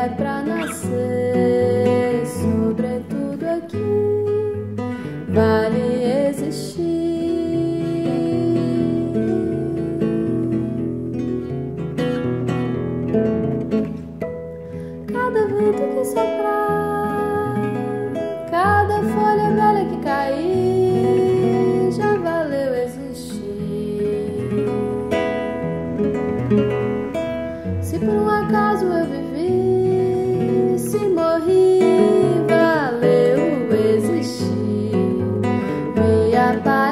é pra nascer, sobretudo aqui, vale existir. Cada vento que soprar, cada folha velha que cair, já valeu existir. Se por um acaso eu vivi, se morri, valeu existir. Meia paz